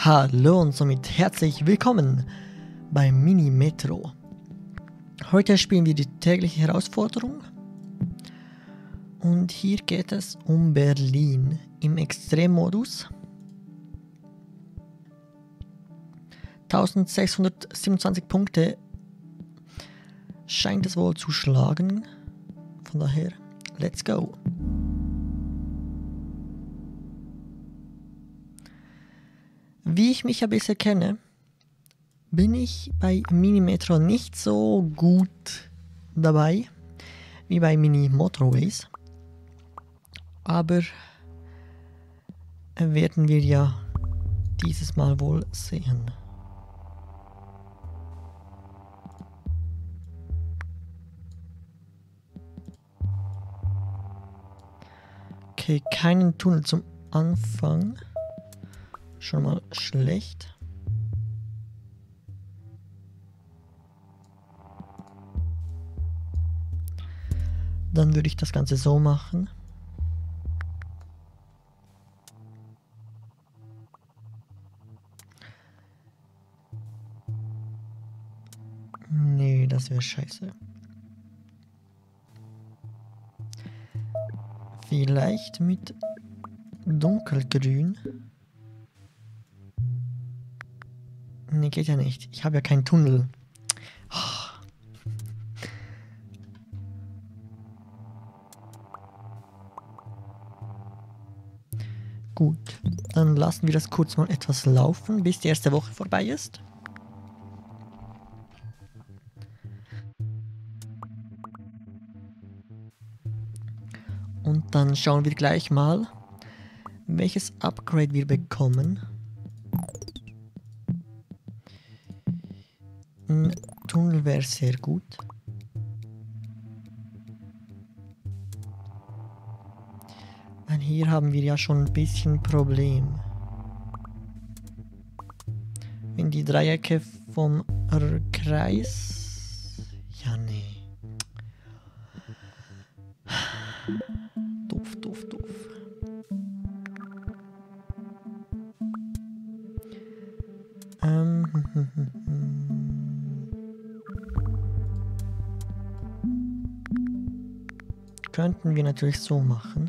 Hallo und somit herzlich willkommen bei Mini Metro. Heute spielen wir die tägliche Herausforderung und hier geht es um Berlin im Extremmodus. 1627 Punkte scheint es wohl zu schlagen, von daher let's go. Wie ich mich ja bisher kenne, bin ich bei Mini Metro nicht so gut dabei wie bei Mini Motorways. Aber werden wir ja dieses Mal wohl sehen. Okay, keinen Tunnel zum Anfang. Schon mal schlecht. Dann würde ich das Ganze so machen. Nee, das wäre scheiße. Vielleicht mit dunkelgrün. Nee, geht ja nicht. Ich habe ja keinen Tunnel. Oh. Gut, dann lassen wir das kurz mal etwas laufen, bis die erste Woche vorbei ist. Und dann schauen wir gleich mal, welches Upgrade wir bekommen. Ein Tunnel wäre sehr gut. Weil hier haben wir ja schon ein bisschen Problem. Wenn die Dreiecke vom Kreis... Ja, nee. Doof, doof, doof. Könnten wir natürlich so machen.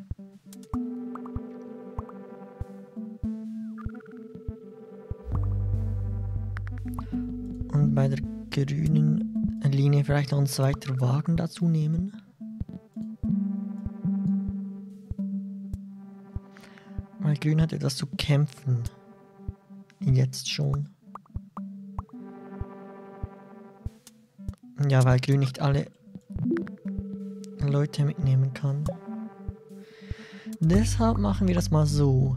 Und bei der grünen Linie vielleicht noch ein zweiter Wagen dazu nehmen. Weil grün hat etwas zu kämpfen. Jetzt schon. Ja, weil grün nicht alle Leute mitnehmen kann. Deshalb machen wir das mal so.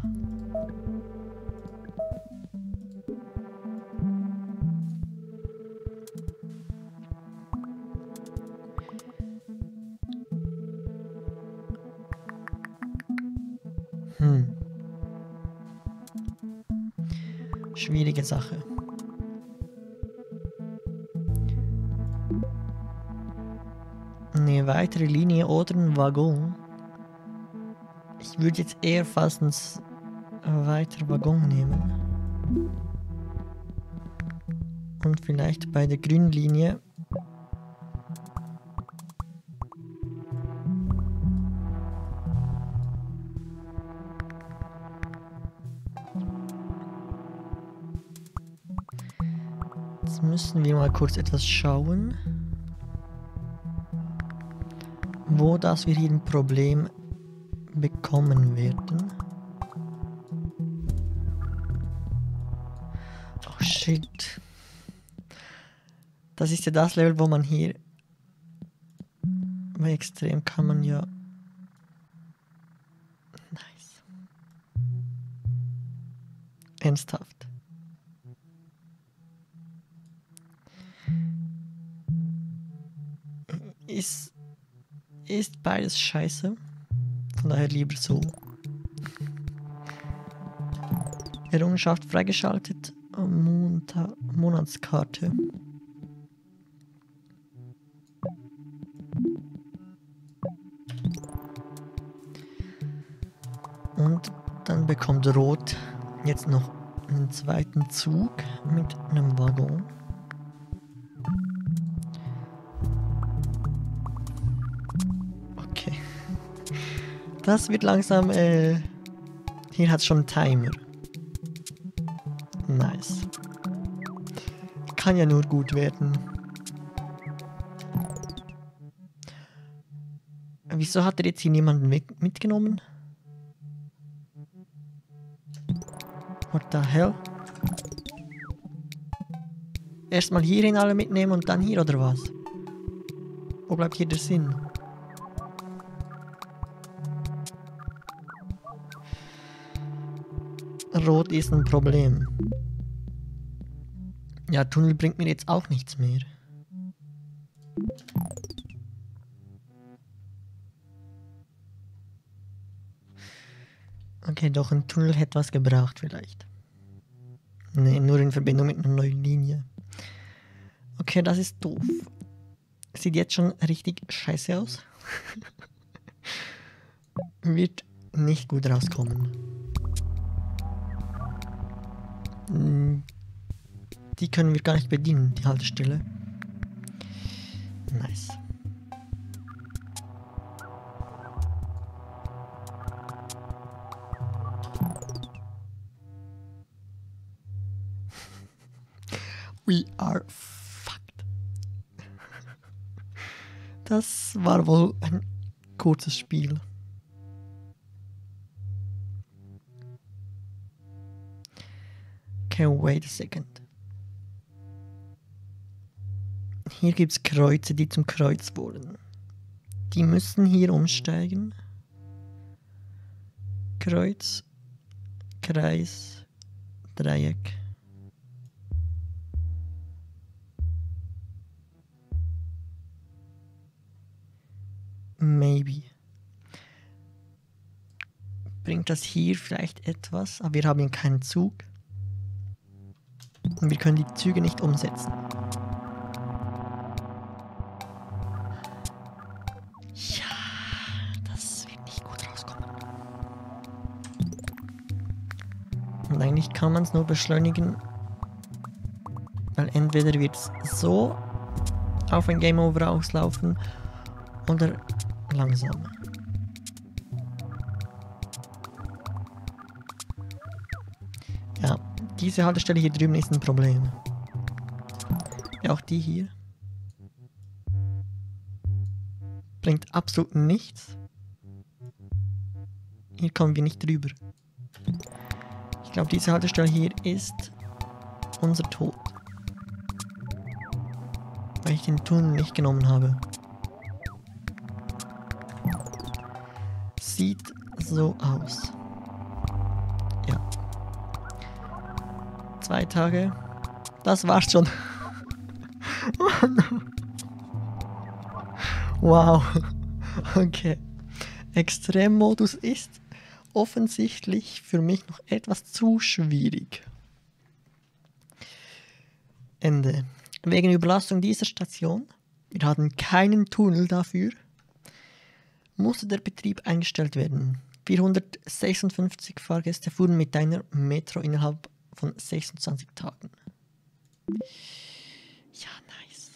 Schwierige Sache. Eine weitere Linie oder ein Waggon. Ich würde jetzt eher fast einen weiteren Waggon nehmen. Und vielleicht bei der grünen Linie jetzt müssen wir mal kurz etwas schauen, wo das wir hier ein Problem bekommen werden. Oh shit. Das ist ja das Level, wo man hier bei Extrem kann man ja... Nice. Ernsthaft. Ist beides scheiße. Von daher lieber so. Errungenschaft freigeschaltet. Monatskarte. Und dann bekommt Rot jetzt noch einen zweiten Zug mit einem Waggon. Okay. Das wird langsam, hier hat es schon einen Timer. Nice. Kann ja nur gut werden. Wieso hat er jetzt hier niemanden mitgenommen? What the hell? Erstmal hierhin alle mitnehmen und dann hier, oder was? Wo bleibt hier der Sinn? Rot ist ein Problem. Ja, Tunnel bringt mir jetzt auch nichts mehr. Okay, doch, ein Tunnel hätte was gebraucht vielleicht. Nee, nur in Verbindung mit einer neuen Linie. Okay, das ist doof. Sieht jetzt schon richtig scheiße aus. Wird nicht gut rauskommen. Die können wir gar nicht bedienen, die Haltestelle. Nice. We are fucked. Das war wohl ein kurzes Spiel. Okay, wait a second. Hier gibt es Kreuze, die zum Kreuz wurden. Die müssen hier umsteigen. Kreuz, Kreis, Dreieck. Maybe. Bringt das hier vielleicht etwas? Aber wir haben hier keinen Zug. Und wir können die Züge nicht umsetzen. Ja, das wird nicht gut rauskommen. Und eigentlich kann man es nur beschleunigen, weil entweder wird es so auf ein Game Over auslaufen oder langsam. Ja, diese Haltestelle hier drüben ist ein Problem. Ja, auch die hier. Bringt absolut nichts. Hier kommen wir nicht drüber. Ich glaube, diese Haltestelle hier ist unser Tod. Weil ich den Tunnel nicht genommen habe. Sieht so aus. Ja. 2 Tage. Das war's schon. Wow. Okay. Extremmodus ist offensichtlich für mich noch etwas zu schwierig. Ende. Wegen Überlastung dieser Station, wir hatten keinen Tunnel dafür, musste der Betrieb eingestellt werden. 456 Fahrgäste fuhren mit einer Metro innerhalb von 26 Tagen. Ja, nice.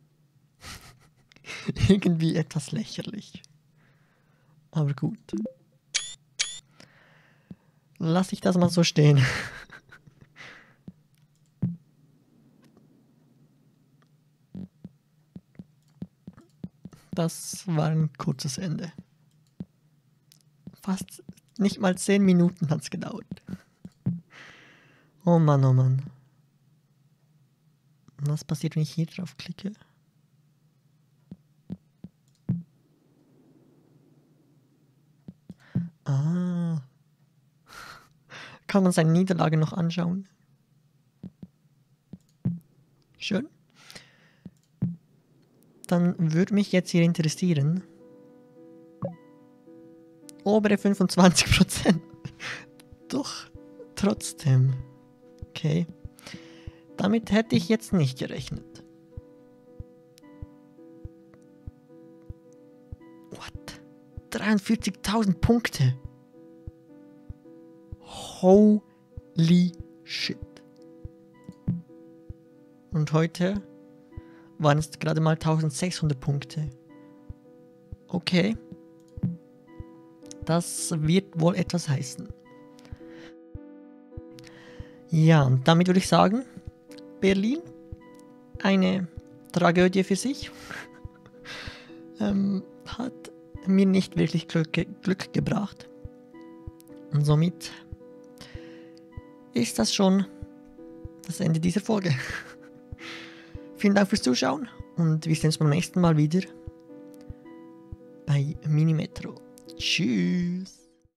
Irgendwie etwas lächerlich. Aber gut. Lass ich das mal so stehen. Das war ein kurzes Ende. Fast nicht mal 10 Minuten hat es gedauert. Oh Mann, oh Mann. Was passiert, wenn ich hier drauf klicke? Ah. Kann man seine Niederlage noch anschauen? Schön. Dann würde mich jetzt hier interessieren. Obere 25%. Doch, trotzdem. Okay. Damit hätte ich jetzt nicht gerechnet. What? 43.000 Punkte. Holy Shit. Und heute waren es gerade mal 1600 Punkte. Okay. Das wird wohl etwas heißen. Ja, und damit würde ich sagen, Berlin, eine Tragödie für sich, hat mir nicht wirklich Glück gebracht. Und somit ist das schon das Ende dieser Folge. Vielen Dank fürs Zuschauen und wir sehen uns beim nächsten Mal wieder bei Minimetro. Tschüss.